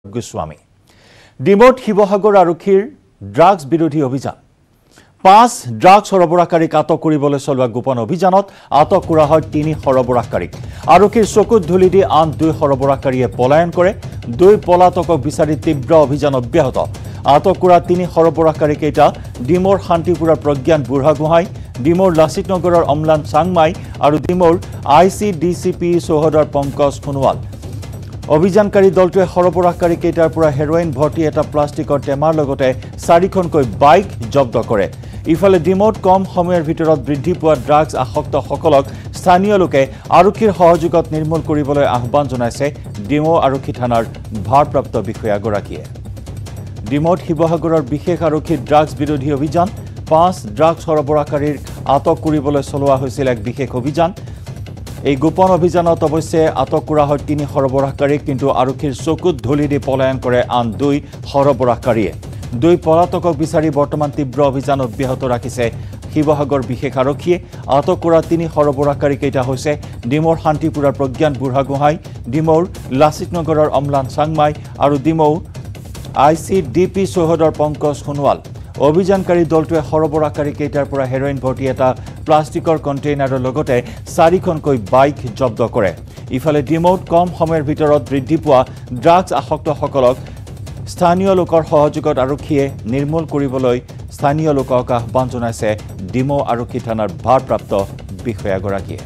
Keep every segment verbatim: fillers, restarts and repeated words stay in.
গোস্বামী ডিমোট শিৱসাগৰ আৰক্ষীৰ ড্ৰাগছ বিৰোধী অভিযান পাঁচ ড্ৰাগছ সৰবৰাহকাৰীক আটক কৰিবলৈ চলোৱা গোপন অভিযানত আটক কৰা হয় তিনি সৰবৰাহকাৰীক আৰক্ষীৰ চকুত ধুলি দি আন দুই সৰবৰাহকাৰীয়ে পলায়ন কৰে দুই পলাতকক বিচাৰি তীব্ৰ অভিযান অব্যাহত আটক কৰা তিনি সৰবৰাহকাৰী কেইটা ডিমোৰ শান্তিপুৰৰ প্ৰজ্ঞান বুঢ়াগোহাঁই ডিমোৰ লাচিত নগৰৰ অমলান চাংমাই আৰু Dimow I C D C P চৌহদৰ পংকজ সোণোৱাল অভিযানকাৰী দলটোৱে সৰবৰাহকাৰী কেইটাৰ পৰা হেৰোইন ভৰ্তি এটা প্লাষ্টিকৰ টেমাৰ লগতে চাৰিখনকৈ বাইক জব্দ কৰে ইফালে ডিমোত কম সময়ৰ ভিতৰত বৃদ্ধি পোৱা ড্ৰাগছ আসক্তসকলক স্থানীয় লোকে আৰক্ষীৰ সহযোগত নিৰ্মূল কৰিবলৈ আহ্বান জনাইছে ডিমো আৰক্ষী থানাৰ ভাৰপ্ৰাপ্ত বিষয়াগৰাকীয়ে ডিমোত শিৱসাগৰৰ বিশেষ আৰক্ষীৰ ড্ৰাগছ বিৰোধী অভিযান পাঁচ ড্ৰাগছ সৰবৰাহকাৰীৰ আটক কৰিবলৈ চলোৱা হৈছিল এক বিশেষ অভিযান এই গোপন অভিযানত অৱশ্যে আটক কৰা হয় তিনি সৰবৰাহকাৰীক কিন্তু আৰক্ষীৰ চকুত ধুলি দি পলায়ন কৰে আন দুই সৰবৰাহকাৰীয়ে দুই পলাতকক বিচাৰি বৰ্তমান তীব্ৰ অভিযান অব্যাহত ৰাখিছে শিৱসাগৰ বিশেষ আৰক্ষীয়ে আটক কৰা তিনি সৰবৰাহকাৰী কেইটা হৈছে ডিমোৰ শান্তিপুৰৰ প্ৰজ্ঞান বুঢ়াগোহাঁই ডিমোৰ লাচিত নগৰৰ অমলান চাংমাই আৰু Dimow I C D P চৌহদৰ পংকজ সোণোৱাল অভিযানকাৰী দলটোৱে সৰবৰাহকাৰী কেইটাৰ পৰা হেৰোইন ভৰ্তি এটা প্লাষ্টিকৰ কণ্টেইনাৰৰ লগতে চাৰিখনকৈ বাইক জব্দ কৰে ইফালে ডিমোত কম সময়ৰ ভিতৰত বৃদ্ধি পোৱা ড্ৰাগছ আসক্তসকলক স্থানীয় লোকৰ সহযোগত আৰক্ষীয়ে নিৰ্মূল কৰিবলৈ স্থানীয় লোকক আহ্বান জনাইছে ডিমো আৰক্ষী থানাৰ ভাৰপ্ৰাপ্ত বিষয়াগৰাকীয়ে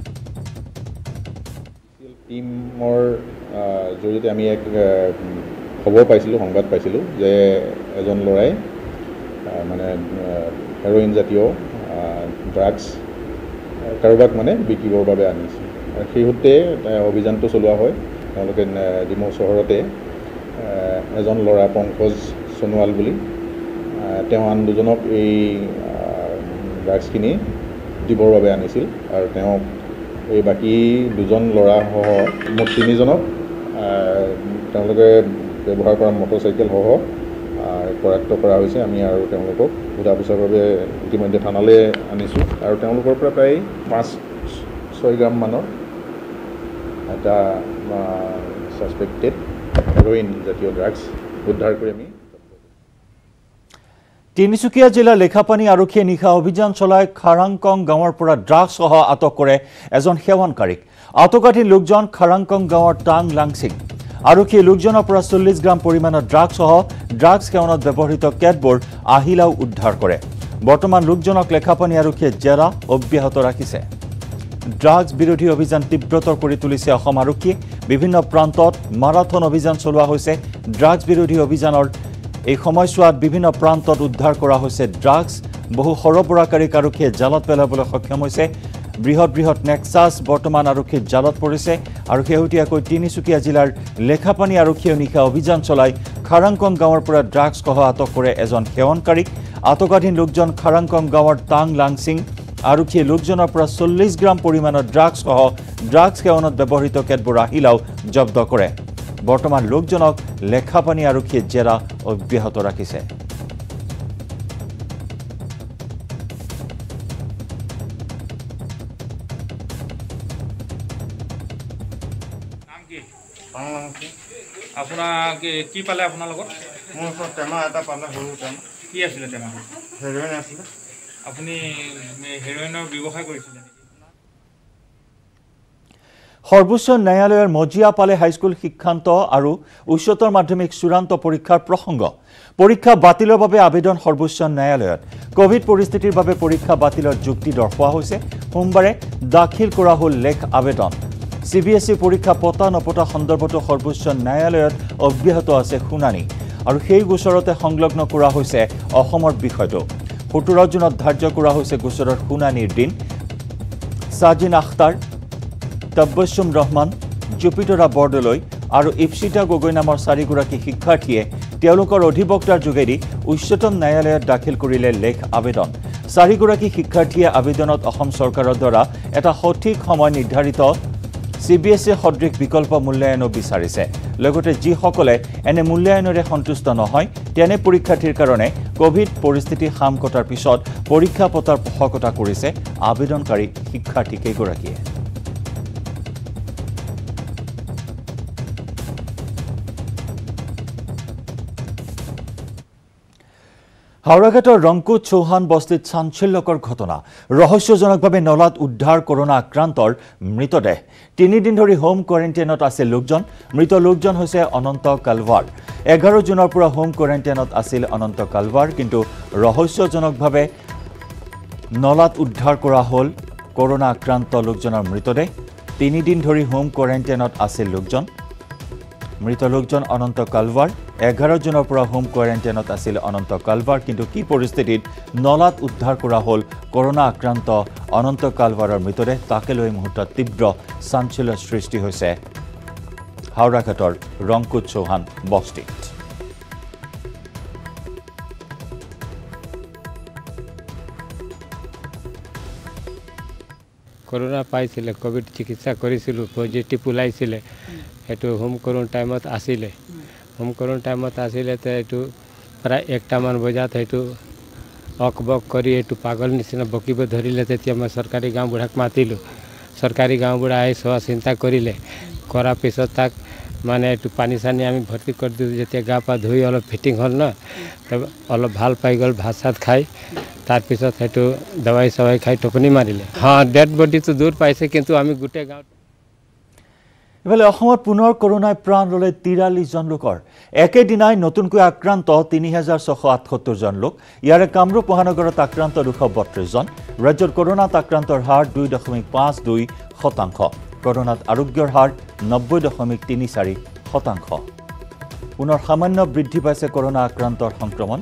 টিমৰ জৰিয়তে আমি এক খবৰ পাইছিলোঁ সংবাদ পাইছিলোঁ যে এজন ল'ৰাই মানে হেৰোইন জাতীয় ড্ৰাগছ কাৰোবাক মানে বিকিবৰ বাবে আনিছে আৰু সেই সূত্ৰে অভিযানটো চলোৱা হয় তেওঁলোকে ডিমৌ চহৰতে এজন ল'ৰা পংকজ সোণোৱাল বুলি তেওঁ আন দুজনক এই ড্ৰাগছখিনি দিবৰ বাবে আনিছিল আৰু তেওঁক এই বাকী দুজন ল'ৰাসহ মুঠ তিনিজনক তেওঁলোকে ব্যৱহাৰ কৰা মটৰচাইকেলসহ কৰায়ত্ব কৰা হৈছে আমি আৰু তেওঁলোকক সোধা পোছাৰ বাবে ইতিমধ্যে থানালৈ আনিছোঁ আৰু তেওঁলোকৰ পৰা প্ৰায় পাঁচ ছয় গ্ৰামমানৰ এটা ছাছপেক্টেড হেৰোইন জাতীয় ড্ৰাগছ উদ্ধাৰ কৰি আমি তিনিচুকীয়া জিলাৰ লেখাপানী আৰক্ষীয়ে নিশা অভিযান চলাই খাৰাংকং গাঁৱৰ পৰা ড্ৰাগছসহ আটক কৰে এজন সেৱনকাৰীক আটকাধীন লোকজন খাৰাংকং গাঁৱৰ টাং লাংছিং আৰক্ষীয়ে লোকজনৰ পৰা চল্লিছ গ্ৰাম পৰিমাণৰ ড্ৰাগছসহ ড্ৰাগছ সেৱনত ব্যৱহৃত কেটবোৰ আহিলাও উদ্ধাৰ কৰে বৰ্তমান লোকজনক লেখাপানী আৰক্ষীয়ে জেৰা অব্যাহত ৰাখিছে ড্ৰাগছ বিৰোধী অভিযান তীব্ৰতৰ কৰি তুলিছে অসম আৰক্ষীয়ে বিভিন্ন প্ৰান্তত মাৰাথন অভিযান চলোৱা হৈছে ড্ৰাগছ বিৰোধী অভিযানৰ এই সময়ছোৱাত বিভিন্ন প্ৰান্তত উদ্ধাৰ কৰা হৈছে ড্ৰাগছ বহু সৰবৰাহকাৰীক আৰক্ষীয়ে জালত পেলাবলৈ সক্ষম হৈছে বৃহৎ বৃহৎ নেক্সাছ বৰ্তমান আৰক্ষীৰ জালত পৰিছে আৰু শেহতীয়াকৈ তিনিচুকীয়া জিলাৰ লেখাপানী আৰক্ষীয়ে নিশা অভিযান চলাই খাৰাংকং গাঁৱৰ পৰা ড্ৰাগছসহ আটক কৰে এজন সেৱনকাৰীক আটকাধীন লোকজন খাৰাংকং গাঁৱৰ টাং লাংছিং আৰক্ষীয়ে লোকজনৰ পৰা চল্লিছ গ্ৰাম পৰিমাণৰ ড্ৰাগছসহ ড্ৰাগছ সেৱনত ব্যৱহৃত কেতবোৰ আহিলাও জব্দ কৰে বৰ্তমান লোকজনক লেখাপানী আৰক্ষীয়ে জেৰা অব্যাহত ৰাখিছে আপোনাৰ কি পালে আপোনাৰ লগত মোৰ ওচৰত টেমা এটা পালে সৰু টেমা কি আছিলে টেমা হেৰোইন আছিলে আপুনি হেৰোইনৰ ব্যৱসায় কৰিছিলে নেকি সৰ্বোচ্চ ন্যায়ালয়ৰ মজিয়া পালে হাইস্কুল শিক্ষান্ত আৰু উচ্চতৰ মাধ্যমিক চূড়ান্ত পৰীক্ষাৰ প্ৰসংগ পৰীক্ষা বাতিলৰ বাবে আবেদন সৰ্বোচ্চ ন্যায়ালয়ত কোভিড পৰিস্থিতিৰ বাবে পৰীক্ষা বাতিলৰ যুক্তি দৰ্শোৱা হৈছে সোমবাৰে দাখিল কৰা হ'ল লেখ আবেদন চি বি এছ ই পৰীক্ষা পতা নপতা সন্দৰ্ভতো সৰ্বোচ্চ ন্যায়ালয়ত অব্যাহত আছে শুনানি আৰু সেই গোচৰতে সংলগ্ন কৰা হৈছে অসমৰ বিষয়টো সোতৰ জুনত ধাৰ্য কৰা হৈছে গোচৰৰ শুনানিৰ দিন সাজিন আখতাৰ তব্বসুম ৰহমান জুপিতৰা বৰদলৈ আৰু ইপচিতা গগৈ নামৰ চাৰিগৰাকী শিক্ষাৰ্থীয়ে তেওঁলোকৰ অধিবক্তাৰ যোগেদি উচ্চতম ন্যায়ালয়ত দাখিল কৰিলে লেখ আবেদন চাৰিগৰাকী শিক্ষাৰ্থীয়ে আবেদনত অসম চৰকাৰৰ দ্বাৰা এটা সঠিক সময় নিৰ্ধাৰিত চি বি এছ ই সদৃশ বিকল্প মূল্যায়নো বিচাৰিছে লগতে যিসকলে এনে মূল্যায়নৰে সন্তুষ্ট নহয় তেনে পৰীক্ষাৰ্থীৰ কাৰণে কোভিড পৰিস্থিতি সাম কটাৰ পিছত পৰীক্ষা পতাৰ পোষকতা কৰিছে আবেদনকাৰী শিক্ষাৰ্থী কেইগৰাকীয়ে হাওড়াঘাটৰ ৰংকুট চৌহান বস্তিত চাঞ্চল্যকৰ ঘটনা ৰহস্যজনকভাৱে নলাত উদ্ধাৰ কৰোনা আক্ৰান্তৰ মৃতদেহ তিনিদিন ধৰি হোম কোৱাৰেণ্টাইনত আছিল লোকজন মৃত লোকজন হৈছে অনন্ত কালৱাৰ এঘাৰ জুনৰ পৰা হোম কোৱাৰেণ্টাইনত আছিল অনন্ত কালৱাৰ কিন্তু ৰহস্যজনকভাৱে নলাত উদ্ধাৰ কৰা হ'ল কৰোনা আক্ৰান্ত লোকজনৰ মৃতদেহ তিনিদিন ধৰি হোম কোৱাৰেণ্টাইনত আছিল লোকজন মৃত লোকজন অনন্ত কালৱাৰ এঘাৰ জুনৰ পৰা হোম কোৱাৰেণ্টাইনত আছিল অনন্ত কালৱাৰ কিন্তু কি পৰিস্থিতিত নলাত উদ্ধাৰ কৰা হ'ল কৰোনা আক্ৰান্ত অনন্ত কালৱাৰৰ মৃতদেহ তাকে লৈ মুহূৰ্তত তীব্ৰ চাঞ্চল্যৰ সৃষ্টি হৈছে হাওড়াঘাটৰ ৰংকুট চৌহান বস্তিত কৰোনা পাইছিলে কোভিড চিকিৎসা কৰিছিলোঁ পজিটিভ ওলাইছিলে এইটো হোম কোৱাৰেণ্টাইনত আছিলে হোম কোৱাৰেণ্টাইনত আছিলে তো এইটো প্ৰায় একটামান বজাত এইটো অক বক কৰি এইটো পাগল নিচিনা বকিব ধৰিলে তেতিয়া মই চৰকাৰী গাঁও বুঢ়াক মাতিলোঁ চৰকাৰী গাঁও বুঢ়া আহি চোৱা চিন্তা কৰিলে কৰাৰ পিছত তাক মানে এইটো পানী চানী আমি ভৰ্তি কৰি দিলোঁ যেতিয়া গা পা ধুই অলপ ফিটিং হ'ল ন অলপ ভাল পাই গ'ল ভাত চাত খাই তাৰপিছত সেইটো দৱাই চৱাই খাই টোপনি মাৰিলে হ্যাঁ ডেড বডিটো দূৰ পাইছে কিন্তু আমি গোটেই গাঁৱত ইফালে অসমত পুনৰ কৰোনাই প্ৰাণ ল'লে তিৰাল্লিছ জন লোকৰ একেদিনাই নতুনকৈ আক্ৰান্ত তিনি হাজাৰ ছশ আঠসত্তৰ জন লোক ইয়াৰে কামৰূপ মহানগৰত আক্ৰান্ত দুশ বত্ৰিছ জন ৰাজ্যৰ কৰোনাত আক্ৰান্তৰ হাৰ দুই দশমিক পাঁচ দুই শতাংশ কৰোনাত আৰোগ্যৰ হাৰ নব্বৈ দশমিক তিনি চাৰি শতাংশ পুনৰ সামান্য বৃদ্ধি পাইছে কৰোনা আক্ৰান্তৰ সংক্ৰমণ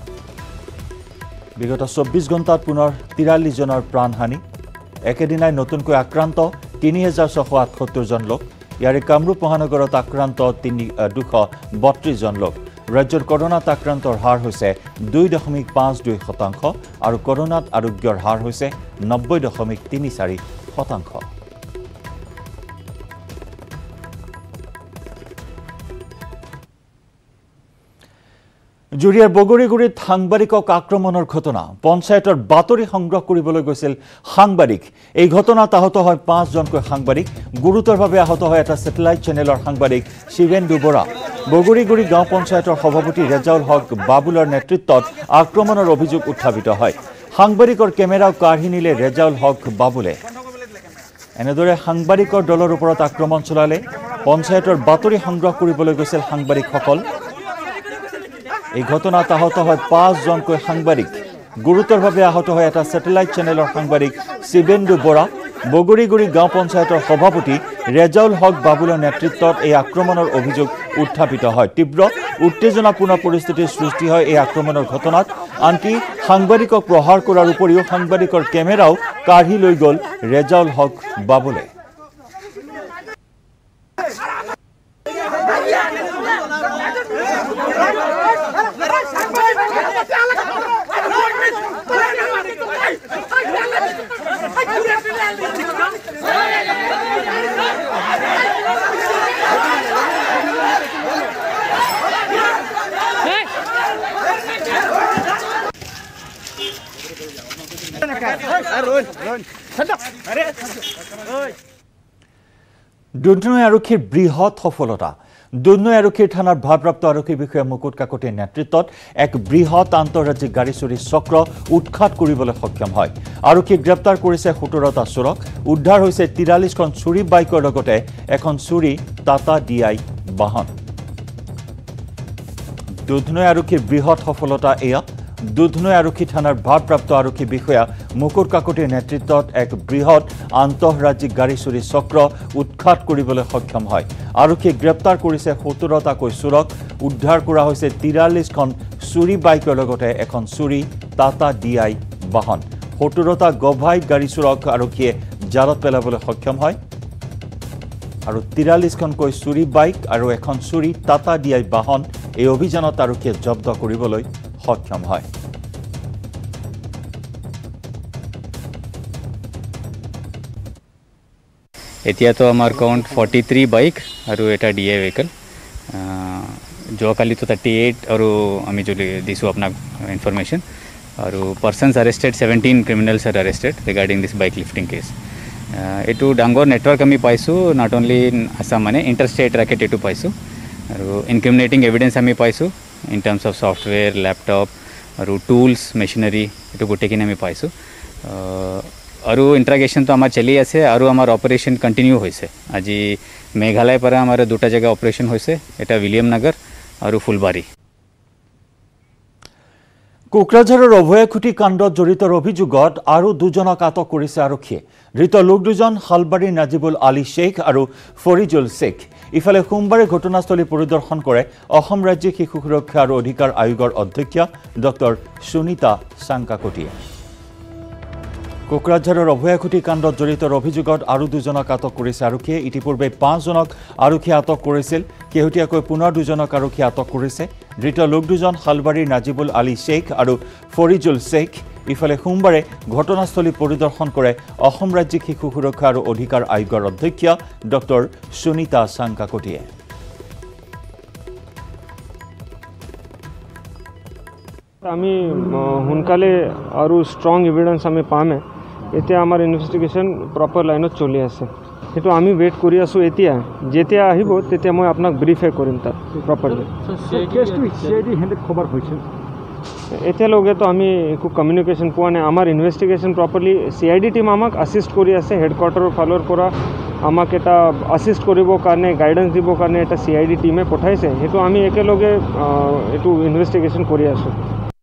বিগত চৌব্বিছ ঘণ্টাত পুনৰ তিৰাল্লিছ জনৰ প্ৰাণহানি একেদিনাই নতুনকৈ আক্ৰান্ত তিনি হাজাৰ ছশ আঠসত্তৰ জন লোক ইয়াৰে কামৰূপ মহানগৰত আক্ৰান্ত তিনি দুশ বত্ৰিছ জন লোক ৰাজ্যৰ কৰোনাত আক্ৰান্তৰ হাৰ হৈছে দুই দশমিক পাঁচ দুই শতাংশ আৰু কৰোনাত আৰোগ্যৰ হাৰ হৈছে নব্বৈ দশমিক তিনি চাৰি শতাংশ জুৰিয়াৰ বগৰীগুৰিত সাংবাদিকক আক্ৰমণৰ ঘটনা পঞ্চায়তৰ বাতৰি সংগ্ৰহ কৰিবলৈ গৈছিল সাংবাদিক এই ঘটনাত আহত হয় পাঁচজনকৈ সাংবাদিক গুৰুতৰভাৱে আহত হয় এটা স্যাটেলাইট চেনেলৰ সাংবাদিক শিৱেন্দু বৰা বগৰীগুৰি গাঁও পঞ্চায়তৰ সভাপতি ৰেজাউল হক বাবুলৰ নেতৃত্বত আক্ৰমণৰ অভিযোগ উত্থাপিত হয় সাংবাদিকৰ কেমেৰাও কাঢ়ি নিলে ৰেজাউল হক বাবুলে এনেদৰে সাংবাদিকৰ দলৰ ওপৰত আক্ৰমণ চলালে পঞ্চায়তৰ বাতৰি সংগ্ৰহ কৰিবলৈ গৈছিল সাংবাদিকসকল এই ঘটনাত আহত হয় পাঁচজনকৈ সাংবাদিক গুৰুতৰভাৱে আহত হয় এটা স্যাটেলাইট চেনেলৰ সাংবাদিক শিৱেন্দু বৰা বগৰীগুৰি গাঁও পঞ্চায়তৰ সভাপতি ৰেজাউল হক বাবুলৰ নেতৃত্বত এই আক্ৰমণৰ অভিযোগ উত্থাপিত হয় তীব্ৰ উত্তেজনাপূৰ্ণ পৰিস্থিতিৰ সৃষ্টি হয় এই আক্ৰমণৰ ঘটনাত আনকি সাংবাদিকক প্ৰহাৰ কৰাৰ উপৰিও সাংবাদিকৰ কেমেৰাও কাঢ়ি লৈ গ'ল ৰেজাউল হক বাবুলে দুধনৈ আৰক্ষীৰ বৃহৎ সফলতা দুধনৈ আৰক্ষীৰ থানাৰ ভাৰপ্ৰাপ্ত আৰক্ষী বিষয়া মুকুট কাকতিৰ নেতৃত্বত এক বৃহৎ আন্তঃৰাজ্যিক গাড়ী চুৰি চক্ৰ উৎখাত কৰিবলৈ সক্ষম হয় আৰক্ষীক গ্ৰেপ্তাৰ কৰিছে সোতৰটা চোৰক উদ্ধাৰ হৈছে তিৰাল্লিছখন চুৰি বাইকৰ লগতে এখন চুৰি টাটা ডি আই বাহন দুধনৈ আৰক্ষীৰ বৃহৎ সফলতা এয়া দুধনৈ আৰক্ষী থানাৰ ভাৰপ্ৰাপ্ত আৰক্ষী বিষয়া মুকুট কাকতিৰ নেতৃত্বত এক বৃহৎ আন্তঃৰাজ্যিক গাড়ী চুৰি চক্ৰ উৎখাত কৰিবলৈ সক্ষম হয় আৰক্ষীক গ্ৰেপ্তাৰ কৰিছে সোতৰটাকৈ চোৰক উদ্ধাৰ কৰা হৈছে তিৰাল্লিছখন চুৰি বাইকৰ লগতে এখন চুৰি টাটা ডি আই বাহন সোতৰটা গভাইট গাড়ী চোৰক আৰক্ষীয়ে জালত পেলাবলৈ সক্ষম হয় আৰু তিৰাল্লিছখনকৈ চুৰি বাইক আৰু এখন চুৰি টাটা ডি আই বাহন এই অভিযানত আৰক্ষীয়ে জব্দ কৰিবলৈ সক্ষম হয় এতিয়াতো আমাৰ কাউণ্ট ফৰ্টি থ্ৰী বাইক আৰু এটা ডি আই ভেহিকল যোৱাকালিতো থাৰ্টি এইট আৰু আমি যদি দিছোঁ আপোনাক ইনফৰমেশ্যন আৰু persons arrested seventeen criminals are arrested regarding this bike lifting case এইটো ডাঙৰ নেটৱৰ্ক আমি পাইছোঁ নট অনলি ইন আছাম মানে ইণ্টাৰষ্টেট ৰেকেট এইটো পাইছোঁ আৰু ইনক্ৰিমিনেটিং এভিডেঞ্চ আমি পাইছোঁ in terms of software laptop আৰু টুলছ মেচিনাৰী এইটো গোটেইখিনি আমি পাইছোঁ আৰু ইণ্টাৰগেশ্যনটো আমাৰ চলি আছে আৰু আমাৰ অপাৰেশ্যন কণ্টিনিউ হৈছে আজি মেঘালয়ৰ পৰা আমাৰ দুটা জেগা অপাৰেশ্যন হৈছে এটা উইলিয়াম নগৰ আৰু ফুলবাৰী কোকৰাঝাৰৰ অভয়াখুটি কাণ্ডত জড়িতৰ অভিযোগত আৰু দুজনক আটক কৰিছে আৰক্ষীয়ে ধৃত লোক দুজন হালবাৰীৰ নাজিবুল আলী শ্বেখ আৰু ফৰিজুল শ্বেখ ইফালে সোমবাৰে ঘটনাস্থলী পৰিদৰ্শন কৰে অসম ৰাজ্যিক শিশু সুৰক্ষা আৰু অধিকাৰ আয়োগৰ অধ্যক্ষা ডক্টৰ সুনীতা চাংকাকটিয়ে কোকৰাঝাৰৰ অভয়াখুটি কাণ্ডত জড়িতৰ অভিযোগত আৰু দুজনক আটক কৰিছে আৰক্ষীয়ে ইতিপূৰ্বে পাঁচজনক আৰক্ষীয়ে আটক কৰিছিল কেহতীয়াকৈ পুনৰ দুজনক আৰক্ষীয়ে আটক কৰিছে ধৃত লোক দুজন হালবাৰীৰ নাজিবুল আলী শ্বেখ আৰু ফৰিজুল শ্বেখ ইফালে সোমবাৰে ঘটনাস্থলী পৰিদৰ্শন কৰে অসম ৰাজ্যিক শিশু সুৰক্ষা আৰু অধিকাৰ আয়োগৰ অধ্যক্ষা ডক্টৰ সুনীতা চাংকাকটিয়ে আমি সোনকালে আৰু ষ্ট্ৰং এভিডেন্স আমি পামে এতিয়া আমাৰ ইনভেষ্টিগেশ্যন প্ৰপাৰ লাইনত চলি আছে সেইটো আমি ৱেইট কৰি আছো এতিয়া যেতিয়া আহিব তেতিয়া মই আপোনাক ব্ৰিফে কৰিম তাত প্ৰপাৰলি এতিয়ালৈকেতো আমি একো কমিউনিকেশ্যন পোৱা নাই আমাৰ investigation properly C I D team আমাক আছিষ্ট কৰি আছে হেডকোৱাৰ্টাৰৰ ফালৰ পৰা আমাক এটা আছিষ্ট কৰিবৰ কাৰণে গাইডেন্স দিবৰ কাৰণে এটা চি আই ডি টিমে পঠাইছে সেইটো আমি একেলগে এইটো ইনভেষ্টিগেশ্যন কৰি আছোঁ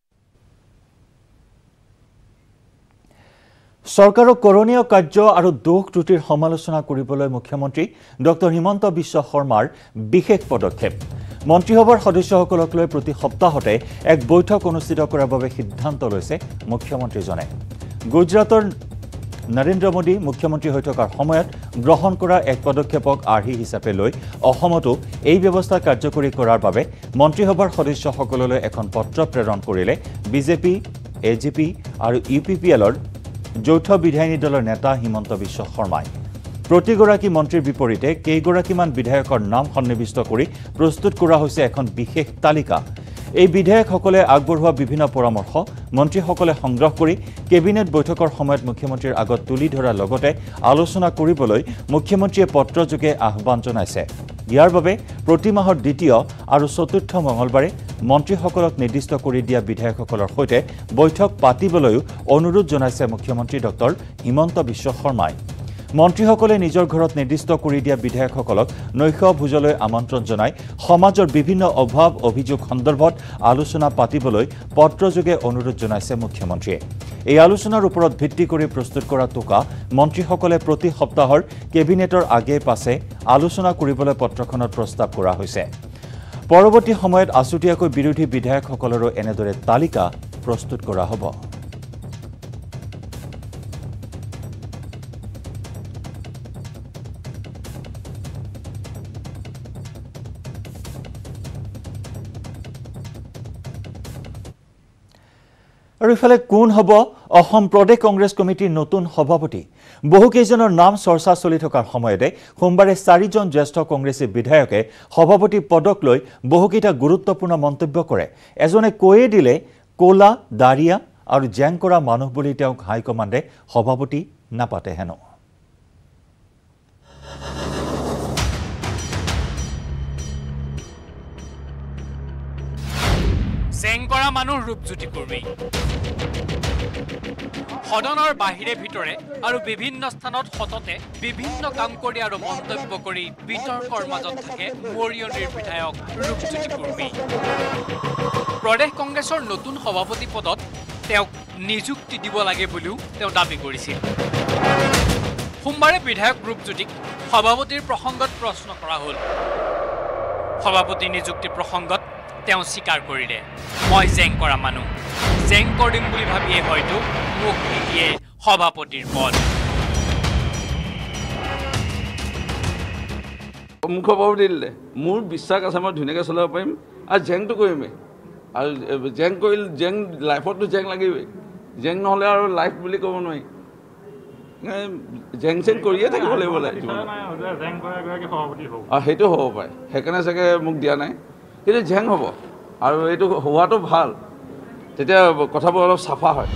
চৰকাৰৰ কৰণীয় কাৰ্য আৰু দোষ ত্ৰুটিৰ সমালোচনা কৰিবলৈ মুখ্যমন্ত্ৰী ডক্টৰ হিমন্ত বিশ্ব শৰ্মাৰ বিশেষ পদক্ষেপ মন্ত্ৰীসভাৰ সদস্যসকলক লৈ প্ৰতি সপ্তাহতে এক বৈঠক অনুষ্ঠিত কৰাৰ বাবে সিদ্ধান্ত লৈছে মুখ্যমন্ত্ৰীজনে গুজৰাটৰ নৰেন্দ্ৰ মোদী মুখ্যমন্ত্ৰী হৈ থকাৰ সময়ত গ্ৰহণ কৰা এক পদক্ষেপক আৰ্হি হিচাপে লৈ অসমতো এই ব্যৱস্থা কাৰ্যকৰী কৰাৰ বাবে মন্ত্ৰীসভাৰ সদস্যসকললৈ এখন পত্ৰ প্ৰেৰণ কৰিলে বিজেপি এজিপি আৰু ইউ পি পি এলৰ যৌথ বিধায়িনী দলৰ নেতা হিমন্ত বিশ্ব শৰ্মাই প্ৰতিগৰাকী মন্ত্ৰীৰ বিপৰীতে কেইগৰাকীমান বিধায়কৰ নাম সন্নিৱিষ্ট কৰি প্ৰস্তুত কৰা হৈছে এখন বিশেষ তালিকা এই বিধায়কসকলে আগবঢ়োৱা বিভিন্ন পৰামৰ্শ মন্ত্ৰীসকলে সংগ্ৰহ কৰি কেবিনেট বৈঠকৰ সময়ত মুখ্যমন্ত্ৰীৰ আগত তুলি ধৰাৰ লগতে আলোচনা কৰিবলৈ মুখ্যমন্ত্ৰীয়ে পত্ৰযোগে আহ্বান জনাইছে ইয়াৰ বাবে প্ৰতি মাহৰ দ্বিতীয় আৰু চতুৰ্থ মঙলবাৰে মন্ত্ৰীসকলক নিৰ্দিষ্ট কৰি দিয়া বিধায়কসকলৰ সৈতে বৈঠক পাতিবলৈও অনুৰোধ জনাইছে মুখ্যমন্ত্ৰী ডক্টৰ হিমন্ত বিশ্ব শৰ্মাই মন্ত্ৰীসকলে নিজৰ ঘৰত নিৰ্দিষ্ট কৰি দিয়া বিধায়কসকলক নৈশ ভোজলৈ আমন্ত্ৰণ জনাই সমাজৰ বিভিন্ন অভাৱ অভিযোগ সন্দৰ্ভত আলোচনা পাতিবলৈ পত্ৰযোগে অনুৰোধ জনাইছে মুখ্যমন্ত্ৰীয়ে এই আলোচনাৰ ওপৰত ভিত্তি কৰি প্ৰস্তুত কৰা টোকা মন্ত্ৰীসকলে প্ৰতি সপ্তাহৰ কেবিনেটৰ আগে পাছে আলোচনা কৰিবলৈ পত্ৰখনত প্ৰস্তাৱ কৰা হৈছে পৰৱৰ্তী সময়ত আছুতীয়াকৈ বিৰোধী বিধায়কসকলৰো এনেদৰে তালিকা প্ৰস্তুত কৰা হ'ব আৰু ইফালে কোন হ'ব অসম প্ৰদেশ কংগ্ৰেছ কমিটিৰ নতুন সভাপতি বহুকেইজনৰ নাম চৰ্চা চলি থকাৰ সময়তে সোমবাৰে চাৰিজন জ্যেষ্ঠ কংগ্ৰেছী বিধায়কে সভাপতি পদক লৈ বহুকেইটা গুৰুত্বপূৰ্ণ মন্তব্য কৰে এজনে কৈয়ে দিলে কোলা দাৰিয়া আৰু জেং কৰা মানুহ বুলি তেওঁক হাইকমাণ্ডে সভাপতি নাপাতে হেনো জেংকৰা মানুহ ৰূপজ্যোতি কুৰ্মী সদনৰ বাহিৰে ভিতৰে আৰু বিভিন্ন স্থানত সততে বিভিন্ন কাম কৰি আৰু মন্তব্য কৰি বিতৰ্কৰ মাজত থাকে মৰিয়নিৰ বিধায়ক ৰূপজ্যোতি কুৰ্মী প্ৰদেশ কংগ্ৰেছৰ নতুন সভাপতি পদত তেওঁক নিযুক্তি দিব লাগে বুলিও তেওঁ দাবী কৰিছিল সোমবাৰে বিধায়ক ৰূপজ্যোতিক সভাপতিৰ প্ৰসংগত প্ৰশ্ন কৰা হ'ল সভাপতি নিযুক্তি প্ৰসংগত তেওঁ স্বীকাৰ কৰিলে মই জেং কৰা মানুহ জেং কৰিম বুলি ভাবিয়ে হয়তো মোক নিদিয়ে সভাপতিৰ পদ মুখ সভাপতি দিলে মোৰ বিশ্বাস আছে মই ধুনীয়াকৈ চলাব পাৰিম আৰু জেংটো কৰিমেই আৰু জেং কৰিলে জেং লাইফতো জেং লাগিবই জেং নহ'লে আৰু লাইফ বুলি ক'ব নোৱাৰি জেং চেং কৰিয়ে থাকিব লাগিব আৰু সেইটো হ'ব পাৰে সেইকাৰণে চাগে মোক দিয়া নাই কিন্তু জেং হ'ব আৰু এইটো হোৱাটো ভাল তেতিয়া কথাবোৰ অলপ চাফা হয়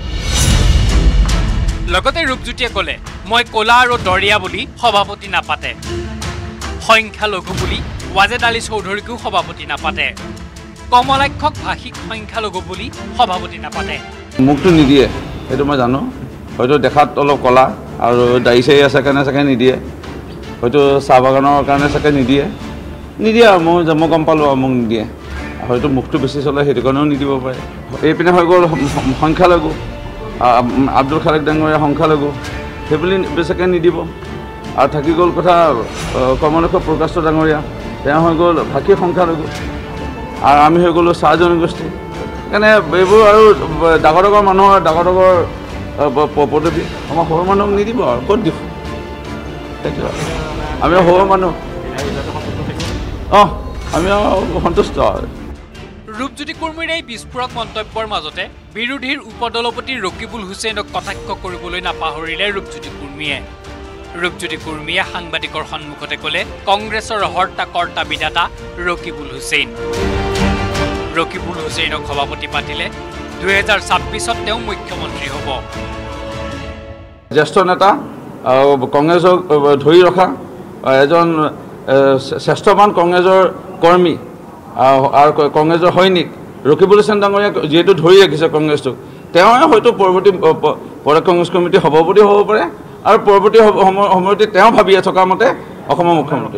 লগতে ৰূপজ্যোতিয়ে ক'লে মই ক'লা আৰু দৰিয়া বুলি সভাপতি নাপাতে সংখ্যালঘু বুলি ৱাজেদ আলী চৌধুৰীকো সভাপতি নাপাতে কমলাক্ষক ভাষিক সংখ্যালঘু বুলি সভাপতি নাপাতে। মোকতো নিদিয়ে সেইটো মই জানো, হয়তো দেখাত অলপ কলা আৰু দাড়ি চাৰি আছে কাৰণে চাগে নিদিয়ে, হয়তো চাহ বাগানৰ কাৰণে চাগে নিদিয়ে নিদিয়ে আৰু মই মই গম পালোঁ আৰু মোক নিদিয়ে, হয়তো মুখটো বেছি চলে সেইটো কাৰণেও নিদিব পাৰে। এইপিনে হৈ গ'ল সংখ্যালঘু, আব্দুল খালেক ডাঙৰীয়া সংখ্যালঘু, সেইবুলি বেছিকৈ নিদিব। আৰু থাকি গ'ল কথা কমলাক্ষ প্ৰকাশ ডাঙৰীয়া, তেওঁ হৈ গ'ল ভাষিক সংখ্যালঘু, আৰু আমি হৈ গ'লোঁ চাহ জনগোষ্ঠী। সেইকাৰণে এইবোৰ আৰু ডাঙৰ ডাঙৰ মানুহৰ ডাঙৰ ডাঙৰ পদবী আমাৰ সৰু মানুহক নিদিব আৰু ক'ত দিব, সেইটো আমি সৰু মানুহ অঁ আমি সন্তুষ্ট। ৰূপজ্যোতি কুৰ্মীৰ এই বিস্ফোৰক মন্তব্যৰ মাজতে বিৰোধীৰ উপদলপতি ৰকিবুল হুছেইনক কটাক্ষ কৰিবলৈ নাপাহৰিলে ৰূপজ্যোতি কুৰ্মীয়ে। ৰূপজ্যোতি কুৰ্মীয়ে সাংবাদিকৰ সন্মুখতে ক'লে কংগ্ৰেছৰ হৰ্তা কৰ্তা বিধাতা ৰকিবুল হুছেইন। ৰকিবুল হুছেইনক সভাপতি পাতিলে দুহেজাৰ ছাব্বিছত তেওঁ মুখ্যমন্ত্ৰী হ'ব। জ্যেষ্ঠ নেতা কংগ্ৰেছক ধৰি ৰখা এজন শ্ৰেষ্ঠৱান কংগ্ৰেছৰ কৰ্মী আৰু কংগ্ৰেছৰ সৈনিক ৰকিবুল হুছেইন ডাঙৰীয়াক যিহেতু ধৰি ৰাখিছে কংগ্ৰেছটোক, তেওঁৱে হয়তো পৰৱৰ্তী প্ৰদেশ কংগ্ৰেছ কমিটি সভাপতি হ'ব পাৰে আৰু পৰৱৰ্তী সময়তে তেওঁ ভাবি থকা মতে অসমৰ মুখ্যমন্ত্ৰী।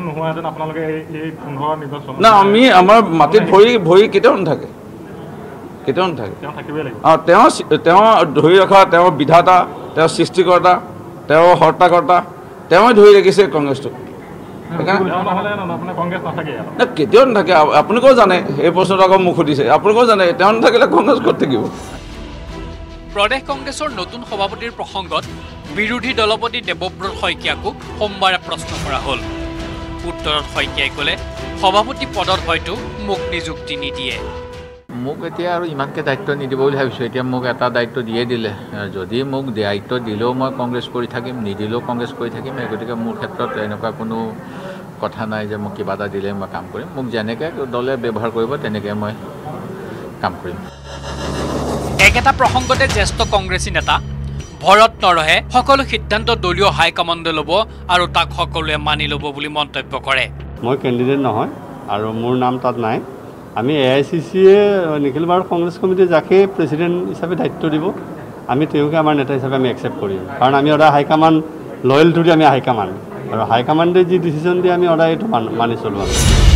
না আমি আমাৰ মাটিত ভৰি ভৰি কেতিয়াও নাথাকে, কেতিয়াও নাথাকে। অঁ তেওঁ তেওঁ ধৰি ৰখা, তেওঁ বিধাতা, তেওঁ সৃষ্টিকৰ্তা, তেওঁ হৰ্তাকৰ্তা, তেওঁৱে ধৰি ৰাখিছে কংগ্ৰেছটোক। কেতিয়াও নাথাকে, আপোনালোকেও জানে। এই প্ৰশ্নটো আকৌ মোক সুধিছে, আপোনালোকেও জানে তেওঁ নাথাকিলে কংগ্ৰেছ ক'ত থাকিব। প্ৰদেশ কংগ্ৰেছৰ নতুন সভাপতিৰ প্ৰসংগত বিৰোধী দলপতি দেৱব্ৰত শইকীয়াকো সোমবাৰে প্ৰশ্ন কৰা হ'ল। উত্তৰত শইকীয়াই ক'লে সভাপতি পদত হয়তো মোক নিযুক্তি নিদিয়ে। মোক এতিয়া আৰু ইমানকৈ দায়িত্ব নিদিব বুলি ভাবিছোঁ। এতিয়া মোক এটা দায়িত্ব দিয়ে দিলে, যদি মোক দায়িত্ব দিলেও মই কংগ্ৰেছ কৰি থাকিম, নিদিলেও কংগ্ৰেছ কৰি থাকিম। গতিকে মোৰ ক্ষেত্ৰত এনেকুৱা কোনো কথা নাই যে মোক কিবা এটা দিলে মই কাম কৰিম। মোক যেনেকৈ দলে ব্যৱহাৰ কৰিব তেনেকৈ মই কাম কৰিম। একেটা প্ৰসংগতে জ্যেষ্ঠ কংগ্ৰেছী নেতা ভৰত নৰহে সকলো সিদ্ধান্ত দলীয় হাইকমাণ্ডে ল'ব আৰু তাক সকলোৱে মানি ল'ব বুলি মন্তব্য কৰে। মই কেণ্ডিডেট নহয় আৰু মোৰ নাম তাত নাই। আমি এ আই চি চিয়ে নিখিল ভাৰত কংগ্ৰেছ কমিটি যাকে প্ৰেচিডেণ্ট হিচাপে দায়িত্ব দিব আমি তেওঁকে আমাৰ নেতা হিচাপে আমি একচেপ্ট কৰিম, কাৰণ আমি সদায় হাইকমাণ্ড লয়েল টু দি আমি হাইকমাণ্ড, আৰু হাইকমাণ্ডে যি ডিচিশ্যন দিয়ে আমি সদায় এইটো মানি চলোৱা।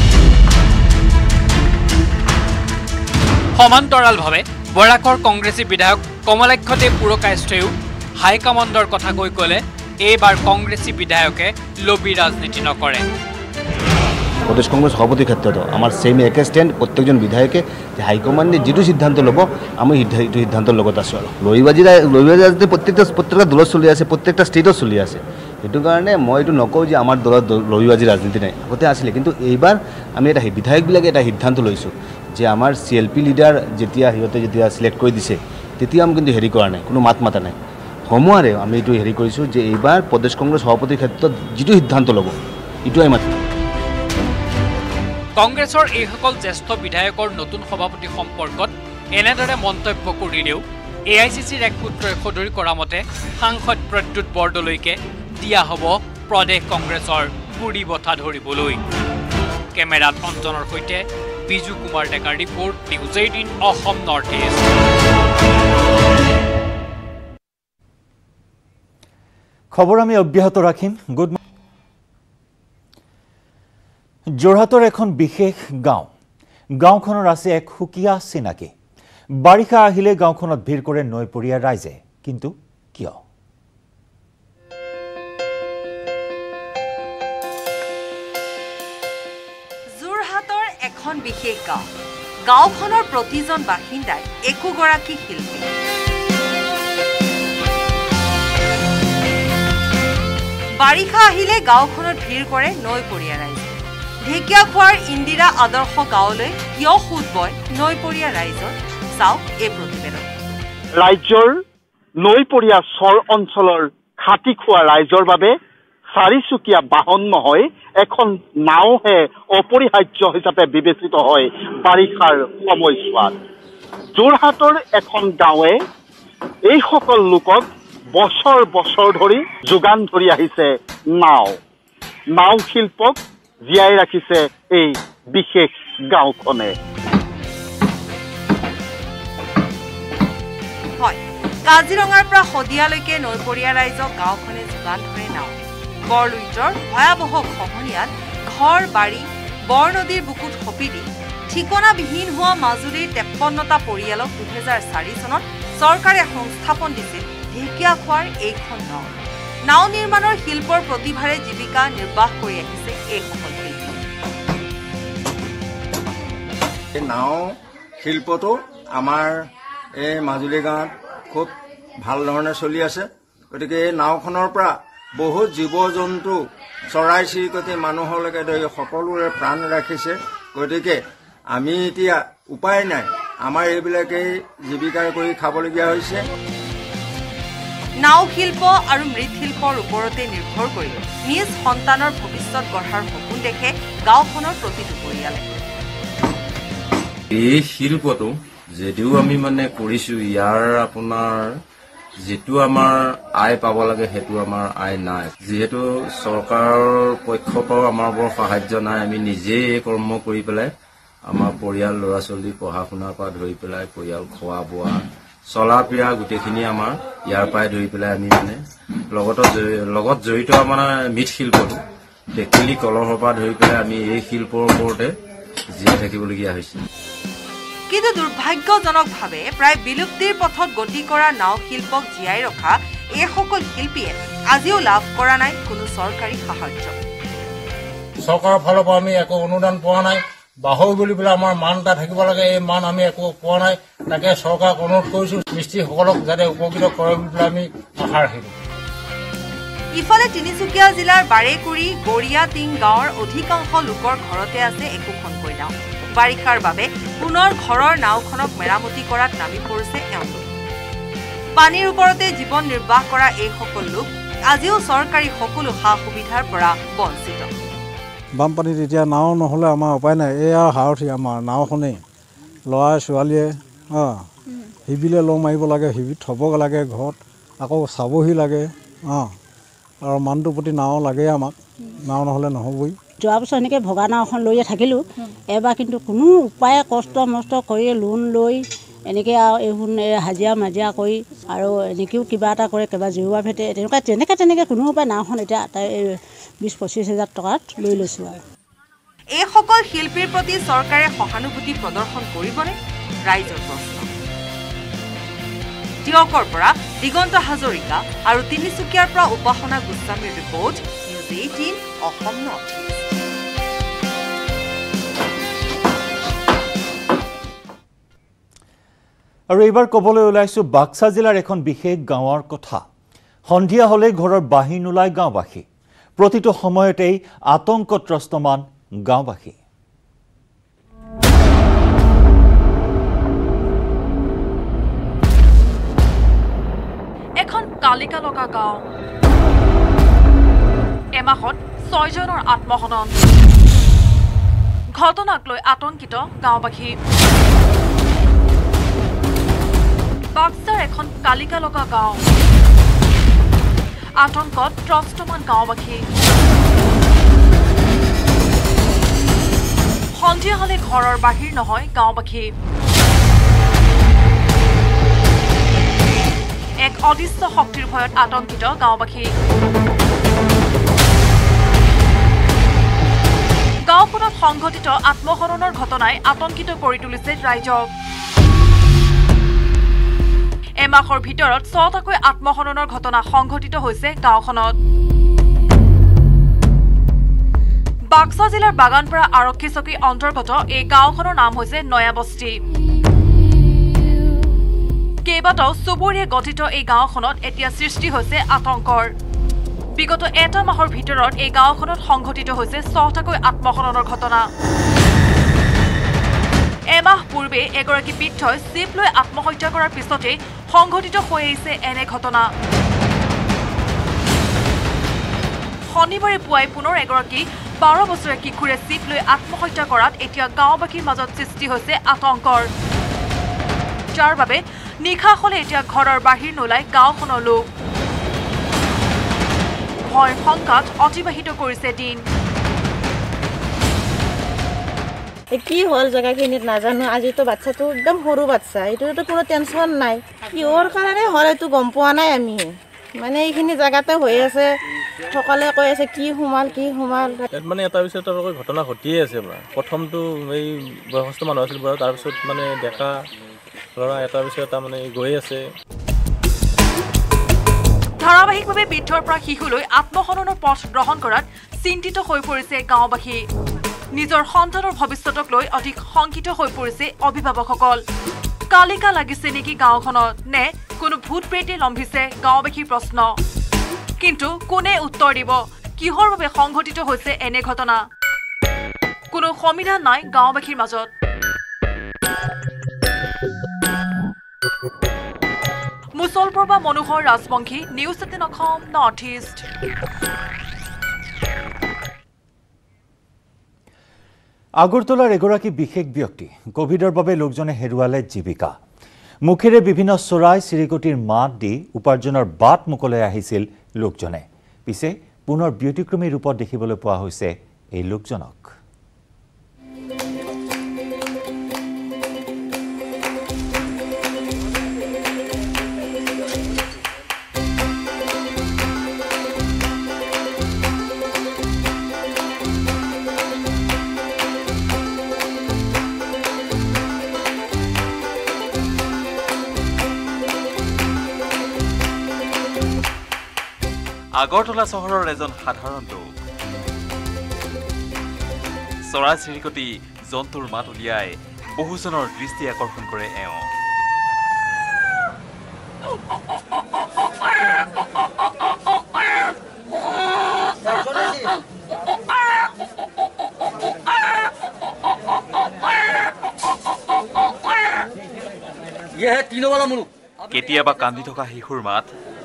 সমান্তৰালভাৱে বৰাকৰ কংগ্ৰেছী বিধায়ক কমলাক্ষ দেৱ পুৰকায়স্থইও হাইকমাণ্ডৰ কথা কৈ ক'লে এইবাৰ কংগ্ৰেছী বিধায়কে লবি ৰাজনীতি নকৰে। প্রদেশ কংগ্রেস সভাপতির ক্ষেত্রে আমার সেম একে স্ট্যান্ড প্রত্যেকজন বিধায়কে যে হাইকমান্ডে যেটু সিদ্ধান্ত লব আমি সেইটো সিদ্ধান্তৰ লগত আছো। আৰু লবিবাজি লবিবাজি ৰাজনীতি প্ৰত্যেকটা প্ৰত্যেকটা দলত চলি আছে, প্ৰত্যেকটা ষ্টেটত চলি আছে। সেইটো কাৰণে মই এইটো নকওঁ যে আমাৰ দলত লবিবাজি ৰাজনীতি নাই, আগতে আছিলে। কিন্তু এইবাৰ আমি এটা বিধায়কবিলাকে এটা সিদ্ধান্ত লৈছোঁ যে আমাৰ চি এল পি লিডাৰ যেতিয়া সিহঁতে যেতিয়া চিলেক্ট কৰি দিছে তেতিয়া আমি কিন্তু হেৰি কৰা নাই, কোনো মাত মাতা নাই। সমূহাৰে আমি এইটো হেৰি কৰিছোঁ যে এইবাৰ প্ৰদেশ কংগ্ৰেছ সভাপতিৰ ক্ষেত্ৰত যিটো সিদ্ধান্ত ল'ব এইটো আমি মাতিম। কংগ্ৰেছৰ এইসকল জ্যেষ্ঠ বিধায়কৰ নতুন সভাপতি সম্পৰ্কত এনেদৰে মন্তব্য কৰিলেও এ আই চি চিৰ এক সূত্ৰই সদৰি কৰা মতে সাংসদ প্ৰদ্যুৎ বৰদলৈকে দিয়া হ'ব প্ৰদেশ কংগ্ৰেছৰ বুঢ়ী বঠা ধৰিবলৈ। কেমেৰাত অঞ্জনৰ সৈতে বিজু কুমাৰ ডেকাৰ report, news eighteen Assam north east. খবৰ আমি অব্যাহত ৰাখিম। গুড যোৰহাটৰ এখন বিশেষ গাঁও, গাঁওখনৰ আছে এক সুকীয়া চিনাকি। বাৰিষা আহিলে গাঁওখনত ভিৰ কৰে নৈপৰীয়া ৰাইজে, কিন্তু কিয়? যোৰহাটৰ এখন বিশেষ গাঁও, গাঁওখনৰ প্ৰতিজন বাসিন্দাই একোগৰাকী শিল্পী। বাৰিষা আহিলে গাঁওখনত ভিৰ কৰে নৈপৰীয়া ৰাইজে। ঢেকীয়াখোৱাৰ ইন্দিৰা আদৰ্শ গাঁৱলৈ কিয় সোঁত বয় নৈপৰীয়া ৰাইজৰ, চাওক এই প্ৰতিবেদন। ৰাজ্যৰ নৈপৰীয়া চৰ অঞ্চলৰ খাটি খোৱা ৰাইজৰ বাবে চাৰিচকীয়া বাহন নহয় এখন নাওহে অপৰিহাৰ্য হিচাপে বিবেচিত হয় বাৰিষাৰ সময়ছোৱাত। যোৰহাটৰ এখন গাঁৱে এইসকল লোকক বছৰ বছৰ ধৰি যোগান ধৰি আহিছে নাও। নাও শিল্পক জীয়াই ৰাখিছে এই বিশেষ গাঁওখনে। হয় কাজিৰঙাৰ পৰা শদিয়ালৈকে নৈপৰীয়া ৰাইজক গাঁওখনে যোগান ধৰে নাও বৰলুইতৰ ভয়াৱহ খহনীয়াত ঘৰ বাৰী বৰ নদীৰ বুকুত সপি দি ঠিকনাবিহীন হোৱা মাজুলীৰ তেপন্নটা পৰিয়ালক দুহেজাৰ চাৰি চনত চৰকাৰে সংস্থাপন দিছিল ঢেকীয়াখোৱাৰ এইখন নাও নাও নিৰ্মাণৰ শিল্পৰ প্ৰতিভাৰে জীৱিকা নিৰ্বাহ কৰি আহিছে এইসকল শিল্পী নাও শিল্পটো আমাৰ এই মাজুলী গাঁৱত খুব ভাল ধৰণে চলি আছে গতিকে এই নাওখনৰ পৰা বহুত জীৱ জন্তু চৰাই চিৰিকটি মানুহলৈকে ধৰি সকলোৰে প্ৰাণ ৰাখিছে গতিকে আমি এতিয়া উপায় নাই আমাৰ এইবিলাকেই জীৱিকা কৰি খাবলগীয়া হৈছে নাও শিল্প আৰু মৃৎশিল্পৰ ওপৰতে নিৰ্ভৰ কৰি নিজ সন্তানৰ ভৱিষ্যত গঢ়াৰ সপোন দেখে গাঁওখনৰ প্ৰতিটো পৰিয়ালে এই শিল্পটো যদিও আমি মানে কৰিছো ইয়াৰ আপোনাৰ যেটো আমাৰ আয় পাব লাগে হেতু আমাৰ আয় নাই যেহেতু চৰকাৰৰ পক্ষৰ পৰা আমাৰ বৰ সাহায্য নাই আমি নিজে কৰ্ম কৰি পেলাই আমাৰ পৰিয়াল ল'ৰা ছোৱালী পঢ়া শুনাৰ পৰা ধৰি পেলাই পৰিয়াল খোৱা বোৱা চলা পিয়া গোটেইখিনি আমাৰ ইয়াৰ পৰাই ধৰি পেলাই আমি মানে লগত লগত জড়িত আমাৰ মৃৎশিল্পটো টেকেলি কলহৰ পৰা ধৰি পেলাই আমি এই শিল্পৰ ওপৰতে জীয়াই থাকিবলগীয়া হৈছে কিন্তু দুৰ্ভাগ্যজনকভাৱে প্ৰায় বিলুপ্তিৰ পথত গতি কৰা নাও শিল্পক জীয়াই ৰখা এইসকল শিল্পীয়ে আজিও লাভ কৰা নাই কোনো চৰকাৰী সাহায্য চৰকাৰৰ ফালৰ পৰা আমি একো অনুদান পোৱা নাই বাহৈ বুলি পেলাই আমাৰ মান এটা থাকিব লাগে এই মান আমি একো পোৱা নাই তাকে চৰকাৰক অনুৰোধ কৰিছো মিস্ত্ৰীসকলক যাতে উপকৃত কৰে বুলি পেলাই আমি আশা ৰাখিছো ইফালে তিনিচুকীয়া জিলাৰ বাৰেকুৰি গৰিয়া টিং গাঁৱৰ অধিকাংশ লোকৰ ঘৰতে আছে একোখনকৈ নাও বাৰিষাৰ বাবে পুনৰ ঘৰৰ নাওখনক মেৰামতি কৰাত নামি পৰিছে এওঁলোক পানীৰ ওপৰতে জীৱন নিৰ্বাহ কৰা এইসকল লোক আজিও চৰকাৰী সকলো সা সুবিধাৰ পৰা বঞ্চিত বানপানীত এতিয়া নাও নহ'লে আমাৰ উপায় নাই এয়া হাৰথি আমাৰ নাওখনেই ল'ৰা ছোৱালীয়ে অঁ শিবিলে লং মাৰিব লাগে শিবিত থ'ব লাগে ঘৰত আকৌ চাবহি লাগে অঁ আৰু মানুহটোৰ প্ৰতি নাও লাগে আমাক নাও নহ'লে নহ'বই যোৱা বছৰ এনেকৈ ভগা নাও এখন লৈয়ে থাকিলোঁ এবাৰ কিন্তু কোনো উপায়ে কষ্ট মষ্ট কৰি লোন লৈ এনেকৈ আৰু এইবোৰ হাজিৰা মাজিৰা কৰি আৰু এনেকৈও কিবা এটা কৰে কিবা জেওৰা ভেটে তেনেকুৱা তেনেকৈ তেনেকৈ কোনো উপায় নাওখন এতিয়া তাই বিছ পঁচিছ হাজাৰ টকাত লৈ লৈছোঁ আৰু এইসকল শিল্পীৰ প্ৰতি চৰকাৰে সহানুভূতি প্ৰদৰ্শন কৰিবনে ৰাইজৰ প্ৰশ্ন দিয়কৰ পৰা দিগন্ত হাজৰিকা আৰু তিনিচুকীয়াৰ পৰা উপাসনা গোস্বামীৰ report news eighteen Assam north আৰু এইবাৰ ক'বলৈ ওলাইছো বাক্সা জিলাৰ এখন বিশেষ গাঁৱৰ কথা সন্ধিয়া হ'লে ঘৰৰ বাহিৰ নোলায় গাঁওবাসী প্ৰতিটো সময়তেই আতংকত্ৰস্তমান গাঁওবাসী এখন কালিকা লগা গাঁও এমাহত ছয়জনৰ আত্মহনন ঘটনাক লৈ আতংকিত গাঁওবাসী বাক্সাৰ এখন কালিকা লগা গাঁও আতংকত ত্ৰস্তমান গাঁওবাসী সন্ধিয়া হলে ঘৰৰ বাহিৰ নহয় গাঁওবাসী এক অদৃশ্য শক্তিৰ ভয়ত আতংকিত গাঁওবাসী গাঁওখনত সংঘটিত আত্মহৰণৰ ঘটনাই আতংকিত কৰি তুলিছে ৰাইজক এমাহৰ ভিতৰত ছটাকৈ আত্মহৰণৰ ঘটনা সংঘটিত হৈছে গাঁওখনত বাক্সা জিলাৰ বাগানপাৰা আৰক্ষী চকীৰ অন্তৰ্গত এই গাঁওখনৰ নাম হৈছে নয়াবস্তি কেইবাটাও চুবুৰীয়ে গঠিত এই গাঁওখনত এতিয়া সৃষ্টি হৈছে আতংকৰ বিগত এটা মাহৰ ভিতৰত এই গাঁওখনত সংঘটিত হৈছে ছটাকৈ আত্মহৰণৰ ঘটনা এমাহ পূৰ্বে এগৰাকী বৃদ্ধই চিপ লৈ আত্মহত্যা কৰাৰ পিছতে সংঘটিত হৈ আহিছে এনে ঘটনা শনিবাৰে পুৱাই পুনৰ এগৰাকী বাৰ বছৰীয়া কিশোৰে চিপ লৈ আত্মহত্যা কৰাত এতিয়া গাঁওবাসীৰ মাজত সৃষ্টি হৈছে আতংকৰ যাৰ বাবে নিশা হলে এতিয়া ঘৰৰ বাহিৰ নোলাই গাঁওখনৰ লোক ভয় শংকাত অতিবাহিত কৰিছে দিন কি হ'ল জেগাখিনিত নাজানো আজিতো বাচ্চাটো একদম সৰু বাচ্চা এইটোতো কোনো টেনশ্যন নাই কিহৰ কাৰণে হ'ল এইটো গম পোৱা নাই আমি মানে এইখিনি জেগাতে হৈ আছে সকলোৱে কৈ আছে কি সোমাল কি সোমাল মানে এটা পিছত এটা ঘটনা ঘটিয়ে আছে প্ৰথমটো এই বয়সস্থ মানুহ আছিল বাৰু তাৰপিছত মানে ডেকা ল'ৰা এটা পিছত এটা মানে গৈ আছে ধাৰাবাহিকভাৱে বৃদ্ধৰ পৰা শিশুলৈ আত্মসন্মানৰ পথ গ্ৰহণ কৰাত চিন্তিত হৈ পৰিছে গাঁওবাসী নিজৰ সন্তানৰ ভৱিষ্যতক লৈ অধিক শংকিত হৈ পৰিছে অভিভাৱকসকল কালিকা লাগিছে নেকি গাঁওখনত নে কোনো ভূত প্ৰেতে লম্ভিছে গাঁওবাসীৰ প্ৰশ্ন কিন্তু কোনে উত্তৰ দিব কিহৰ বাবে সংঘটিত হৈছে এনে ঘটনা কোনো সমিধান নাই গাঁওবাসীৰ মাজত মুছলপুৰ বা Manohar Rajbongshi news eighteen Assam north east আগৰতলাৰ এগৰাকী বিশেষ ব্যক্তি কোভিডৰ বাবে লোকজনে হেৰুৱালে জীৱিকা মুখেৰে বিভিন্ন চৰাই চিৰিকটিৰ মাত দি উপাৰ্জনৰ বাট মুকলাই আহিছিল লোকজনে পিছে পুনৰ ব্যতিক্ৰমী ৰূপত দেখিবলৈ পোৱা হৈছে এই লোকজনক আগৰতলা চহৰৰ এজন সাধাৰণ লোক চৰাই চিৰিকটি জন্তুৰ মাত উলিয়াই বহুজনৰ দৃষ্টি আকৰ্ষণ কৰে এওঁ কেতিয়াবা কান্দি থকা শিশুৰ মাত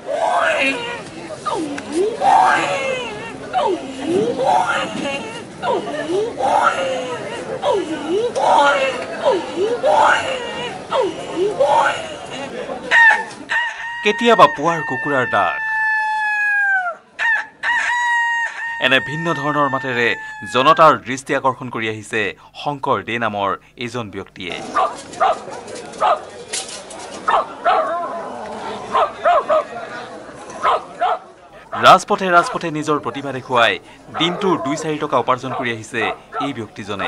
কেতিয়াবা পুৱাৰ কুকুৰাৰ ডাক এনে ভিন্ন ধৰণৰ মাতেৰে জনতাৰ দৃষ্টি আকৰ্ষণ কৰি আহিছে শংকৰ দে নামৰ এজন ব্যক্তিয়ে ৰাজপথে ৰাজপথে নিজৰ প্ৰতিভা দেখুৱাই দিনটোৰ দুই চাৰি টকা উপাৰ্জন কৰি আহিছে এই ব্যক্তিজনে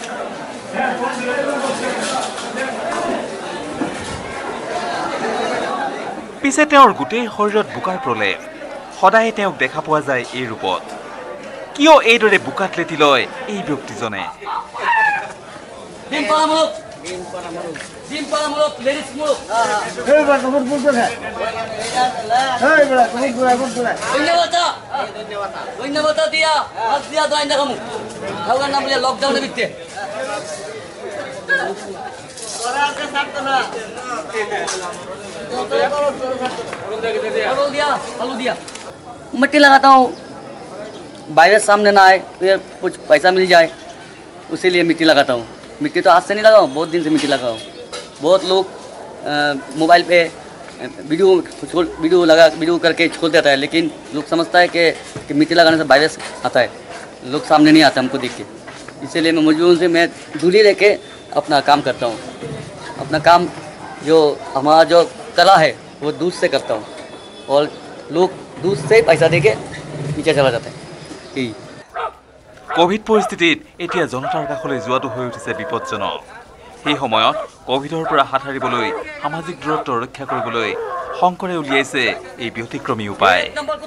পিছে তেওঁৰ গোটেই শৰীৰত বোকাৰ প্ৰলেপ সদায় তেওঁক দেখা পোৱা যায় এই ৰূপত কিয় এইদৰে বোকাত লেটি লয় এই ব্যক্তিজনে লকডাউনে বিকতে मिट्टी लगाता हूँ वायरस सामने ना आए फिर कुछ पैसा मिल जाए उसी लिए मिट्टी लगाता हूँ मिट्टी तो आज से नहीं लगाऊँ बहुत दिन से मिट्टी लगाऊँ बहुत लोग मोबाइल पे वीडियो वीडियो लगा वीडियो करके छोड़ देता है लेकिन लोग समझता है कि, कि मिट्टी लगाने से वायरस आता है लोग सामने नहीं आता हमको देख के इसीलिए मैं मजबूर से मैं दूरी रह के अपना काम करता हूँ अपना काम जो हमारा जो कला है वो दूध से करता हूँ और लोग दूध से पैसा दे के नीचे चला जाता है কোভিড পৰিস্থিতিত এতিয়া জনতাৰ কাষলৈ যোৱাটো হৈ উঠিছে বিপদজনক সেই সময়ত কোভিডৰ পৰা হাত সাৰিবলৈ সামাজিক দূৰত্ব ৰক্ষা কৰিবলৈ শংকৰে উলিয়াইছে এই ব্যতিক্ৰমী উপায়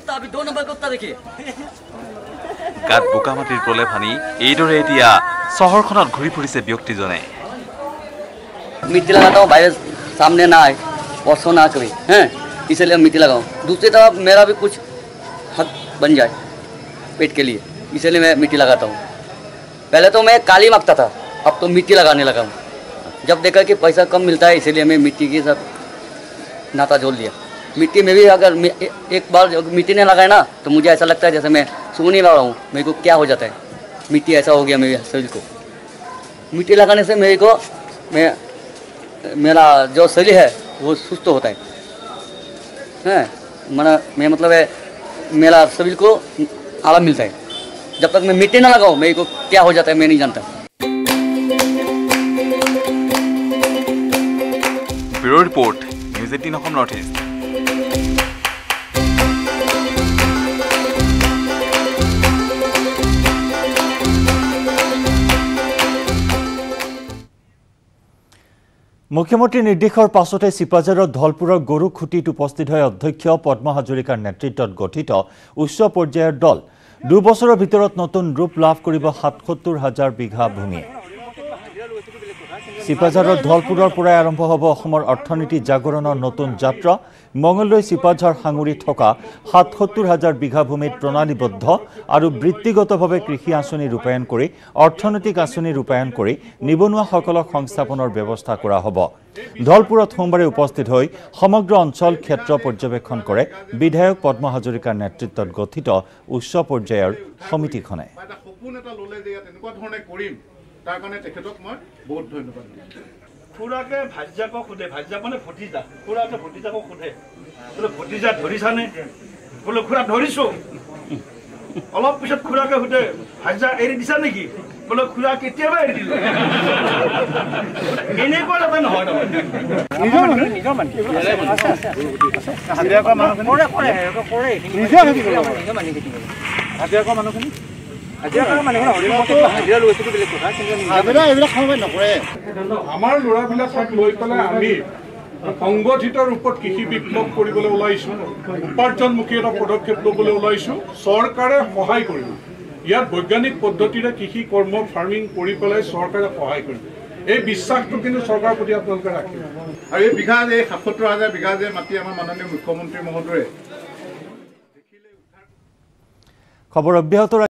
গাত বোকা মাটিৰ প্ৰলেপ সানি এইদৰে এতিয়া চহৰখনত ঘূৰি ফুৰিছে ব্যক্তিজনে मिट्टी लगाता हूँ वायरस सामने ना आए और सो ना कभी हैं इसलिए मिट्टी लगाऊँ दूसरी तरफ मेरा भी कुछ हक बन जाए पेट के लिए इसलिए मैं मिट्टी लगाता हूँ पहले तो मैं काली मांगता था अब तो मिट्टी लगाने लगा हूँ जब देखा कि पैसा कम मिलता है इसीलिए मैं मिट्टी के साथ नाता जोड़ लिया मिट्टी में भी अगर एक बार मिट्टी नहीं लगाए ना तो मुझे ऐसा लगता है जैसे मैं सोने लगा हूँ मेरे को क्या हो जाता है मिट्टी ऐसा हो गया मेरे शरीर को मिट्टी लगाने से मेरे को मैं मेरा जो शरीर है वो सुस्त होता है हैं मना मैं मतलब है मेरा शरीर को आराम मिलता है जब तक मैं मिट्टी ना लगाऊँ मेरे को क्या हो जाता है मैं नहीं जानता bureau report news eighteen Assam north east. মুখ্যমন্ত্ৰীৰ নিৰ্দেশৰ পাছতে চিপাঝাৰৰ ধলপুৰৰ গৰু খুঁটিত উপস্থিত হৈ অধ্যক্ষ পদ্ম হাজৰিকাৰ নেতৃত্বত গঠিত উচ্চ পৰ্যায়ৰ দল দুবছৰৰ ভিতৰত নতুন ৰূপ লাভ কৰিব সাতসত্তৰ হাজাৰ বিঘা ভূমি। চিপাঝাৰৰ ধলপুৰৰ পৰাই আৰম্ভ হ'ব অসমৰ অৰ্থনীতি জাগৰণৰ নতুন যাত্ৰা। মঙলদৈ চিপাঝাৰ সাঙুৰি থকা সাতসত্তৰ হাজাৰ বিঘা ভূমিত প্ৰণালীবদ্ধ আৰু বৃত্তিগতভাৱে কৃষি আঁচনি ৰূপায়ণ কৰি অৰ্থনৈতিক আঁচনি ৰূপায়ণ কৰি নিবনুৱাসকলক সংস্থাপনৰ ব্যৱস্থা কৰা হ'ব। ধলপুৰত সোমবাৰে উপস্থিত হৈ সমগ্ৰ অঞ্চল ক্ষেত্ৰ পৰ্যবেক্ষণ কৰে বিধায়ক পদ্ম হাজৰিকাৰ নেতৃত্বত গঠিত উচ্চ পৰ্যায়ৰ সমিতিখনে। তাৰ কাৰণে তেখেতক মই বহুত ধন্যবাদ দিওঁ। খুৰাকে ভাজ্যাকক সোধে, ভাজ্যা মানে ভতিজা, খুৰাকে ভতিজাকক সোধে বোলে ভতিজা ধৰিছানে? বোলে খুৰা ধৰিছোঁ। অলপ পিছত খুৰাকে সোধে ভাজ্যা এৰি দিছা নেকি? বোলে খুৰা কেতিয়াবা এৰি দিলোঁ। এনেকুৱা এটা নহয় মানুহখিনি আমাৰ ল'ৰাবিলাকক লৈ পেলাই আমি সংগঠিত ৰূপত কৃষি বিপ্লৱ কৰিবলৈ ওলাইছোঁ, উপাৰ্জনমুখী এটা পদক্ষেপ ল'বলৈ ওলাইছোঁ। চৰকাৰে সহায় কৰিব, ইয়াত বৈজ্ঞানিক পদ্ধতিৰে কৃষি কৰ্ম ফাৰ্মিং কৰি পেলাই চৰকাৰে সহায় কৰিব। এই বিশ্বাসটো কিন্তু চৰকাৰৰ প্ৰতি আপোনালোকে ৰাখিব। আৰু এই বিঘা যে সাতসত্তৰ হাজাৰ বিঘা যে মাটি আমাৰ মাননীয় মুখ্যমন্ত্ৰী মহোদয়ে খবৰ অব্যাহত